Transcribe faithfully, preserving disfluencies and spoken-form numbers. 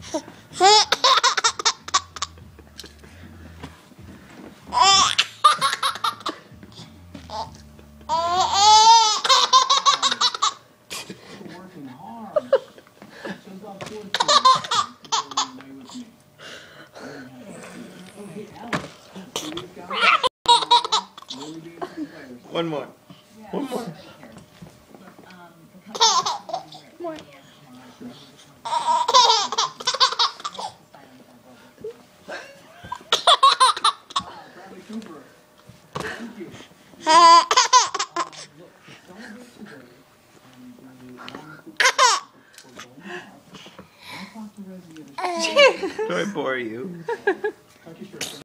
Working hard. So about four Hey, Alex. One more. One more. More. Bradley Cooper. Thank you. Do I bore you?